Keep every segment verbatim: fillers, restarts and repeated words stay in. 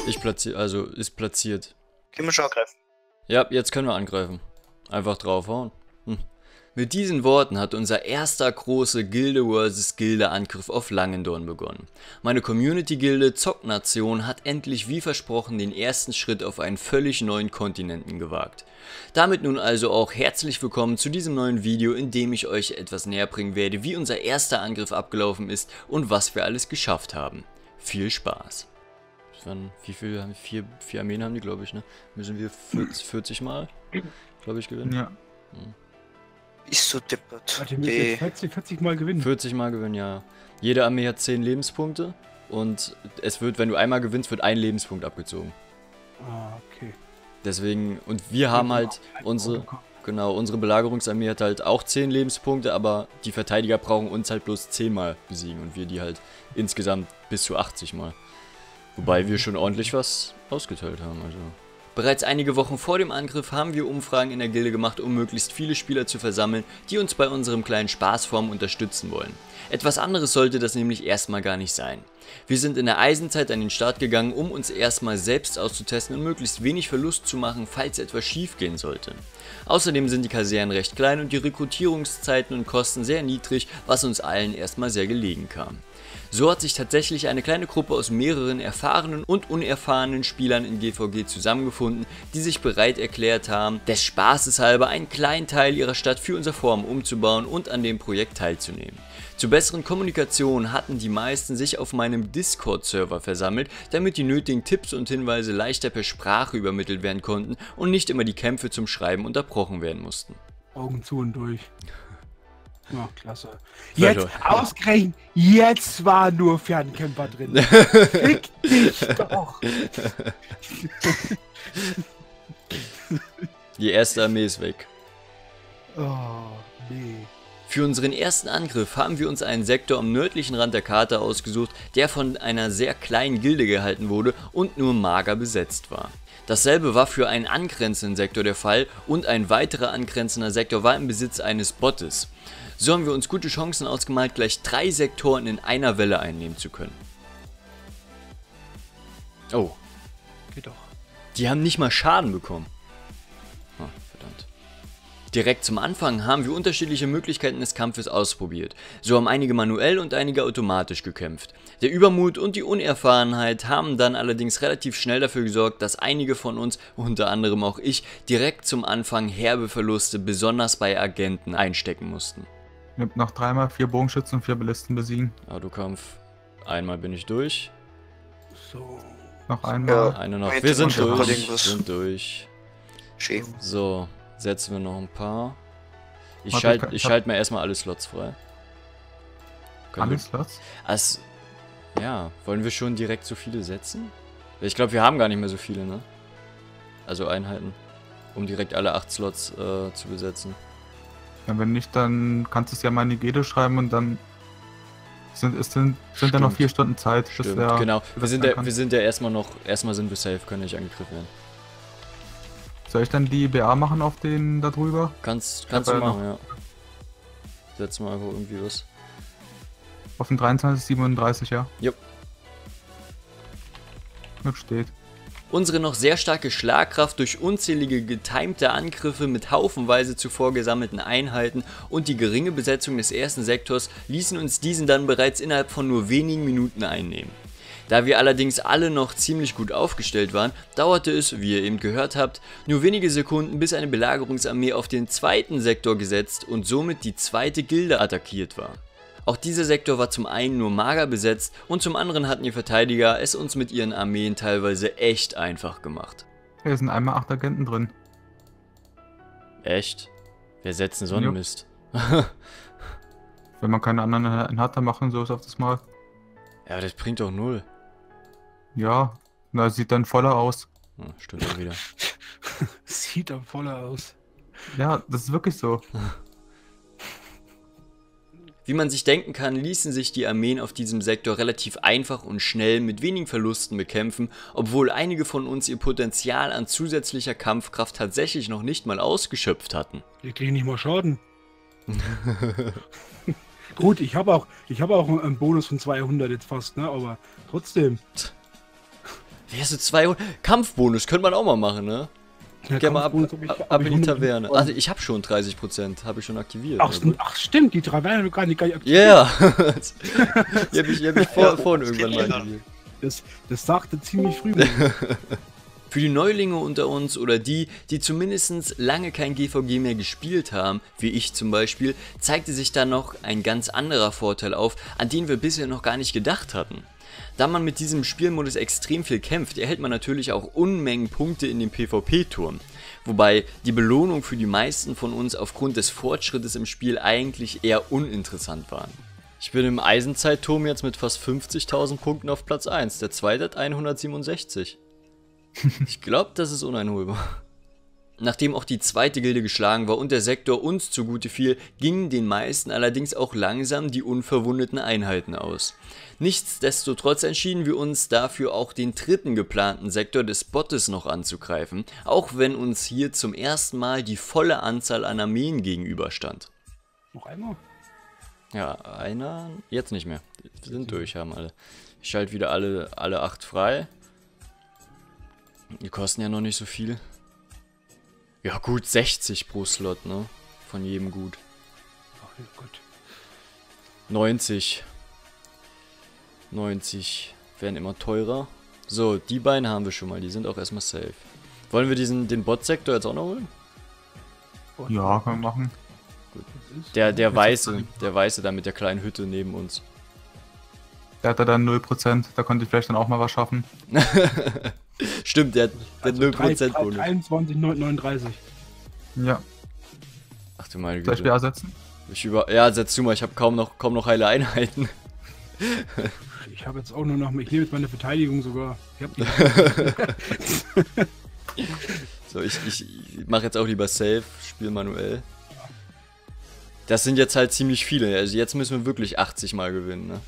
Ich platziere, also ist platziert. Können wir schon angreifen? Ja, jetzt können wir angreifen. Einfach draufhauen. Hm. Mit diesen Worten hat unser erster große Gilde versus Gilde Angriff auf Langendorn begonnen. Meine Community-Gilde Zocknation hat endlich wie versprochen den ersten Schritt auf einen völlig neuen Kontinenten gewagt. Damit nun also auch herzlich willkommen zu diesem neuen Video, in dem ich euch etwas näher bringen werde, wie unser erster Angriff abgelaufen ist und was wir alles geschafft haben. Viel Spaß! Wie viele haben wir? Vier, vier Armeen haben die, glaube ich, ne? Müssen wir vierzig, vierzig Mal, glaube ich, gewinnen? Ja. Hm. Ist so deppert. Warte, wir müssen jetzt vierzig, vierzig Mal gewinnen. vierzig Mal gewinnen, ja. Jede Armee hat zehn Lebenspunkte und es wird, wenn du einmal gewinnst, wird ein Lebenspunkt abgezogen. Ah, okay. Deswegen, und wir haben halt unsere, genau, unsere Belagerungsarmee hat halt auch zehn Lebenspunkte, aber die Verteidiger brauchen uns halt bloß zehn Mal besiegen und wir die halt insgesamt bis zu achtzig Mal. Wobei wir schon ordentlich was ausgeteilt haben, also. Bereits einige Wochen vor dem Angriff haben wir Umfragen in der Gilde gemacht, um möglichst viele Spieler zu versammeln, die uns bei unserem kleinen Spaßform unterstützen wollen. Etwas anderes sollte das nämlich erstmal gar nicht sein. Wir sind in der Eisenzeit an den Start gegangen, um uns erstmal selbst auszutesten und möglichst wenig Verlust zu machen, falls etwas schief gehen sollte. Außerdem sind die Kasernen recht klein und die Rekrutierungszeiten und Kosten sehr niedrig, was uns allen erstmal sehr gelegen kam. So hat sich tatsächlich eine kleine Gruppe aus mehreren erfahrenen und unerfahrenen Spielern in G V G zusammengefunden, die sich bereit erklärt haben, des Spaßes halber einen kleinen Teil ihrer Stadt für unser Forum umzubauen und an dem Projekt teilzunehmen. Zur besseren Kommunikation hatten die meisten sich auf meinem Discord-Server versammelt, damit die nötigen Tipps und Hinweise leichter per Sprache übermittelt werden konnten und nicht immer die Kämpfe zum Schreiben unterbrochen werden mussten. Augen zu und durch. Ja, klasse. Jetzt ausgerechnet, jetzt war nur Fernkämpfer drin. Fick dich doch! Die erste Armee ist weg. Oh, nee. Für unseren ersten Angriff haben wir uns einen Sektor am nördlichen Rand der Karte ausgesucht, der von einer sehr kleinen Gilde gehalten wurde und nur mager besetzt war. Dasselbe war für einen angrenzenden Sektor der Fall und ein weiterer angrenzender Sektor war im Besitz eines Bottes. So haben wir uns gute Chancen ausgemalt, gleich drei Sektoren in einer Welle einnehmen zu können. Oh. Geht doch. Die haben nicht mal Schaden bekommen. Oh, verdammt. Direkt zum Anfang haben wir unterschiedliche Möglichkeiten des Kampfes ausprobiert. So haben einige manuell und einige automatisch gekämpft. Der Übermut und die Unerfahrenheit haben dann allerdings relativ schnell dafür gesorgt, dass einige von uns, unter anderem auch ich, direkt zum Anfang herbe Verluste, besonders bei Agenten, einstecken mussten. Ich hab noch dreimal vier Bogenschützen und vier Ballisten besiegen. Autokampf. Einmal bin ich durch. So. Noch einmal. Ja. Eine noch. Heute Wir sind und durch. irgendwas. Sind durch. Schön. So, setzen wir noch ein paar. Ich Warte, schalte ich ich hab- schalt mir erstmal alle Slots frei. Können Alle wir- Slots? As, ja, wollen wir schon direkt so viele setzen? Ich glaube, wir haben gar nicht mehr so viele, ne? Also Einheiten, um direkt alle acht Slots äh, zu besetzen. Ja, wenn nicht, dann kannst du es ja mal in die Gilde schreiben und dann sind, es sind, sind da noch Stimmt. vier Stunden Zeit. bis Stimmt, der- genau. Wir bis sind, der ja, kann. wir sind ja erstmal noch, erstmal sind wir safe, können nicht angegriffen werden. Soll ich dann die B A machen auf den da drüber? Kannst, kannst du aber machen, ja. Setzen wir einfach irgendwie was. Auf den dreiundzwanzig siebenunddreißig, ja. Jupp. Gut steht. Unsere noch sehr starke Schlagkraft durch unzählige getimte Angriffe mit haufenweise zuvor gesammelten Einheiten und die geringe Besetzung des ersten Sektors ließen uns diesen dann bereits innerhalb von nur wenigen Minuten einnehmen. Da wir allerdings alle noch ziemlich gut aufgestellt waren, dauerte es, wie ihr eben gehört habt, nur wenige Sekunden, bis eine Belagerungsarmee auf den zweiten Sektor gesetzt und somit die zweite Gilde attackiert war. Auch dieser Sektor war zum einen nur mager besetzt und zum anderen hatten die Verteidiger es uns mit ihren Armeen teilweise echt einfach gemacht. Hier sind einmal acht Agenten drin. Echt? Wer setzt denn so einen Ja. Mist? Wenn man keine anderen Einheiten hat, dann machen so ist auf das Mal. Ja, das bringt doch null. Ja, na, sieht dann voller aus. Hm, stimmt auch wieder. Sieht am voller aus. Ja, das ist wirklich so. Wie man sich denken kann, ließen sich die Armeen auf diesem Sektor relativ einfach und schnell mit wenigen Verlusten bekämpfen, obwohl einige von uns ihr Potenzial an zusätzlicher Kampfkraft tatsächlich noch nicht mal ausgeschöpft hatten. Wir kriegen nicht mal Schaden. Gut, ich habe auch, ich habe auch einen Bonus von zweihundert jetzt fast, ne? Aber trotzdem. Wer ist zweihundert? Kampfbonus könnte man auch mal machen, ne? Ja, Geh mal ab, Kampfbonus hab ich- ab, hab ab ich in die hundert Taverne. bekommen. Also ich habe schon dreißig Prozent, habe ich schon aktiviert. Ach, Also. st- ach stimmt, die drei werden gar nicht, gar nicht aktiv. Ja, yeah. Die habe ich, die hab ich vor, vorhin das irgendwann geht mal ja. aktiviert. Das, das sagte ziemlich früh. Für die Neulinge unter uns oder die, die zumindest lange kein G V G mehr gespielt haben, wie ich zum Beispiel, zeigte sich da noch ein ganz anderer Vorteil auf, an den wir bisher noch gar nicht gedacht hatten. Da man mit diesem Spielmodus extrem viel kämpft, erhält man natürlich auch Unmengen Punkte in den PvP-Turm. Wobei die Belohnung für die meisten von uns aufgrund des Fortschrittes im Spiel eigentlich eher uninteressant waren. Ich bin im Eisenzeitturm jetzt mit fast fünfzigtausend Punkten auf Platz eins, der zweite hat hundertsiebenundsechzig. Ich glaube, das ist uneinholbar. Nachdem auch die zweite Gilde geschlagen war und der Sektor uns zugute fiel, gingen den meisten allerdings auch langsam die unverwundeten Einheiten aus. Nichtsdestotrotz entschieden wir uns dafür auch den dritten geplanten Sektor des Bottes noch anzugreifen, auch wenn uns hier zum ersten Mal die volle Anzahl an Armeen gegenüberstand. Noch einmal? Ja, einer, jetzt nicht mehr. Wir sind durch, haben alle. Ich schalte wieder alle, alle acht frei. Die kosten ja noch nicht so viel. Ja gut, sechzig pro Slot, ne? Von jedem gut. Ach ja, gut. neunzig. neunzig werden immer teurer. So, die beiden haben wir schon mal, die sind auch erstmal safe. Wollen wir diesen, den Bot-Sektor jetzt auch noch holen? Ja, können wir machen. Das ist- Der, der weiße, der weiße da mit der kleinen Hütte neben uns. Der hat da dann null Prozent, da konnte ich vielleicht dann auch mal was schaffen. Stimmt, der, der Also null Prozent drei- Bonus. dreiundzwanzig neununddreißig. Ja, Ach du meine soll ich Güte. wieder ersetzen? Ich über ja, setz du mal, ich habe kaum noch, kaum noch heile Einheiten. Ich habe jetzt auch nur noch, ich nehme jetzt meine Verteidigung sogar. Ich hab die. So, ich, ich, ich mache jetzt auch lieber safe, spiel manuell. Das sind jetzt halt ziemlich viele, also jetzt müssen wir wirklich achtzig Mal gewinnen, ne?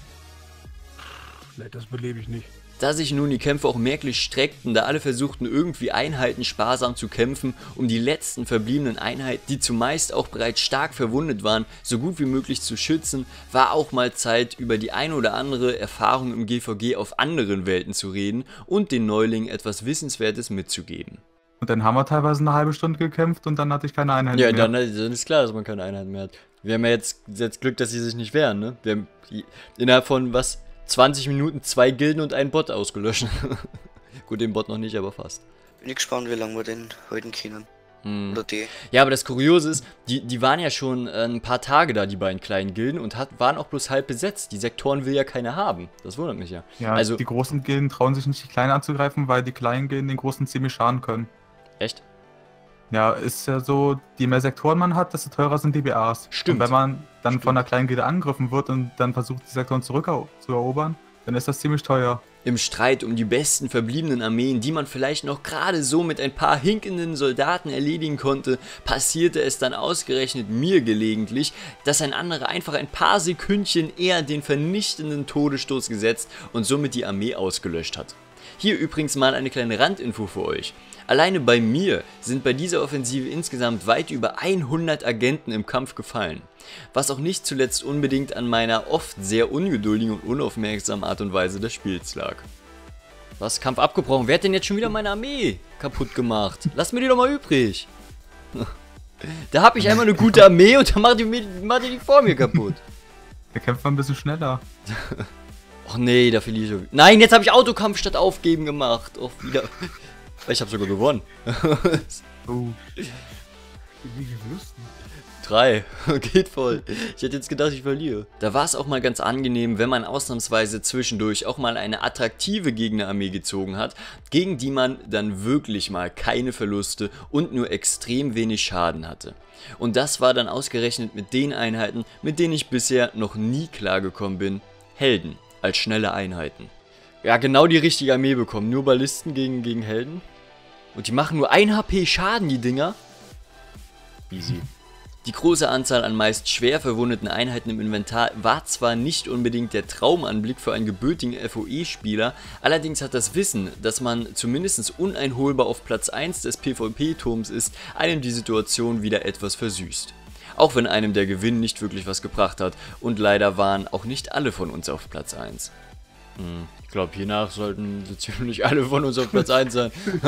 Nee, das belebe ich nicht. Da sich nun die Kämpfe auch merklich streckten, da alle versuchten irgendwie Einheiten sparsam zu kämpfen, um die letzten verbliebenen Einheiten, die zumeist auch bereits stark verwundet waren, so gut wie möglich zu schützen, war auch mal Zeit, über die ein oder andere Erfahrung im G V G auf anderen Welten zu reden und den Neulingen etwas Wissenswertes mitzugeben. Und dann haben wir teilweise eine halbe Stunde gekämpft und dann hatte ich keine Einheit Ja, mehr. dann, dann ist klar, dass man keine Einheiten mehr hat. Wir haben ja jetzt, jetzt Glück, dass sie sich nicht wehren, ne? Wir haben innerhalb von, was, zwanzig Minuten zwei Gilden und einen Bot ausgelöscht. Gut, den Bot noch nicht, aber fast. Bin ich gespannt, wie lange wir den halten können. Hm. Oder die. Ja, aber das Kuriose ist, die, die waren ja schon äh, ein paar Tage da, die beiden kleinen Gilden, und hat, waren auch bloß halb besetzt. Die Sektoren will ja keiner haben. Das wundert mich ja. Ja, also, die großen Gilden trauen sich nicht, die kleinen anzugreifen, weil die kleinen Gilden den großen ziemlich schaden können. echt? Ja, ist ja so, je mehr Sektoren man hat, desto teurer sind die B As. Stimmt. Und wenn man dann Stimmt. von einer kleinen Gilde angegriffen wird und dann versucht, die Sektoren zurück zu erobern, dann ist das ziemlich teuer. Im Streit um die besten verbliebenen Armeen, die man vielleicht noch gerade so mit ein paar hinkenden Soldaten erledigen konnte, passierte es dann ausgerechnet mir gelegentlich, dass ein anderer einfach ein paar Sekündchen eher den vernichtenden Todesstoß gesetzt und somit die Armee ausgelöscht hat. Hier übrigens mal eine kleine Randinfo für euch. Alleine bei mir sind bei dieser Offensive insgesamt weit über hundert Agenten im Kampf gefallen. Was auch nicht zuletzt unbedingt an meiner oft sehr ungeduldigen und unaufmerksamen Art und Weise des Spiels lag. Was? Kampf abgebrochen? Wer hat denn jetzt schon wieder meine Armee kaputt gemacht? Lass mir die doch mal übrig. Da habe ich einmal eine gute Armee und dann macht die, macht die die vor mir kaputt. Der kämpft mal ein bisschen schneller. Och nee, da verliere ich schon. Nein, jetzt habe ich Autokampf statt Aufgeben gemacht. Och, wieder. Ich habe sogar gewonnen. Oh. Wie viel Verlusten? Drei. Geht voll. Ich hätte jetzt gedacht, ich verliere. Da war es auch mal ganz angenehm, wenn man ausnahmsweise zwischendurch auch mal eine attraktive Gegnerarmee gezogen hat, gegen die man dann wirklich mal keine Verluste und nur extrem wenig Schaden hatte. Und das war dann ausgerechnet mit den Einheiten, mit denen ich bisher noch nie klargekommen bin. Helden als schnelle Einheiten. Ja, genau die richtige Armee bekommen. Nur Ballisten gegen, gegen Helden. Und die machen nur ein H P Schaden, die Dinger. Easy. Die große Anzahl an meist schwer verwundeten Einheiten im Inventar war zwar nicht unbedingt der Traumanblick für einen gebürtigen F O E-Spieler, allerdings hat das Wissen, dass man zumindest uneinholbar auf Platz eins des PvP-Turms ist, einem die Situation wieder etwas versüßt. Auch wenn einem der Gewinn nicht wirklich was gebracht hat und leider waren auch nicht alle von uns auf Platz eins. Hm, ich glaube, hiernach sollten so ziemlich alle von uns auf Platz eins sein.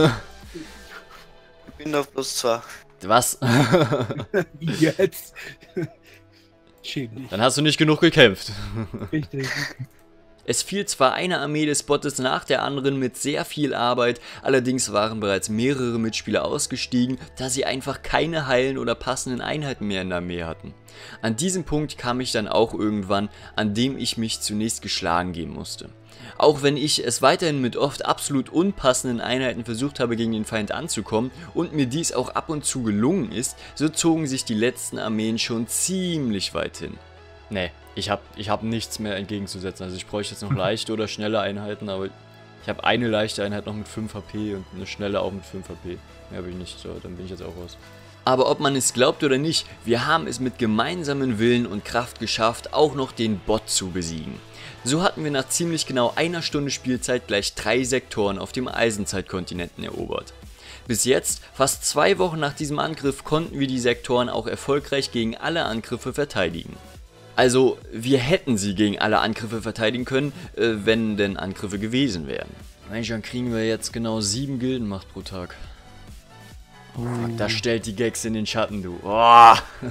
Ich bin auf Plus zwei. Was? Jetzt. Schäm dich. Dann hast du nicht genug gekämpft. Richtig. Es fiel zwar eine Armee des Bottes nach der anderen mit sehr viel Arbeit, allerdings waren bereits mehrere Mitspieler ausgestiegen, da sie einfach keine heilen oder passenden Einheiten mehr in der Armee hatten. An diesem Punkt kam ich dann auch irgendwann, an dem ich mich zunächst geschlagen geben musste. Auch wenn ich es weiterhin mit oft absolut unpassenden Einheiten versucht habe, gegen den Feind anzukommen und mir dies auch ab und zu gelungen ist, so zogen sich die letzten Armeen schon ziemlich weit hin. Nee, ich habe ich hab nichts mehr entgegenzusetzen. Also ich bräuchte jetzt noch leichte oder schnelle Einheiten, aber ich habe eine leichte Einheit noch mit fünf H P und eine schnelle auch mit fünf H P. Mehr habe ich nicht, so, dann bin ich jetzt auch raus. Aber ob man es glaubt oder nicht, wir haben es mit gemeinsamen Willen und Kraft geschafft, auch noch den Bot zu besiegen. So hatten wir nach ziemlich genau einer Stunde Spielzeit gleich drei Sektoren auf dem Eisenzeitkontinenten erobert. Bis jetzt, fast zwei Wochen nach diesem Angriff, konnten wir die Sektoren auch erfolgreich gegen alle Angriffe verteidigen. Also, wir hätten sie gegen alle Angriffe verteidigen können, äh, wenn denn Angriffe gewesen wären. Mensch, dann kriegen wir jetzt genau sieben Gildenmacht pro Tag. Oh, fuck, das stellt die Gags in den Schatten, du. Oh.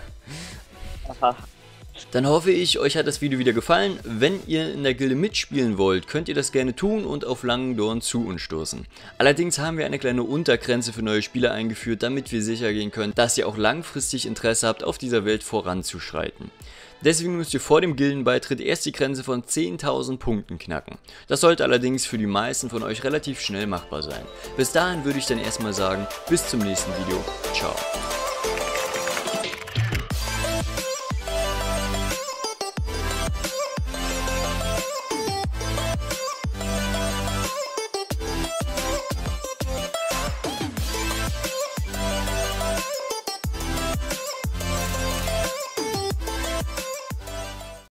Dann hoffe ich, euch hat das Video wieder gefallen. Wenn ihr in der Gilde mitspielen wollt, könnt ihr das gerne tun und auf Langendorn zu uns stoßen. Allerdings haben wir eine kleine Untergrenze für neue Spieler eingeführt, damit wir sicher gehen können, dass ihr auch langfristig Interesse habt, auf dieser Welt voranzuschreiten. Deswegen müsst ihr vor dem Gildenbeitritt erst die Grenze von zehntausend Punkten knacken. Das sollte allerdings für die meisten von euch relativ schnell machbar sein. Bis dahin würde ich dann erstmal sagen, bis zum nächsten Video. Ciao.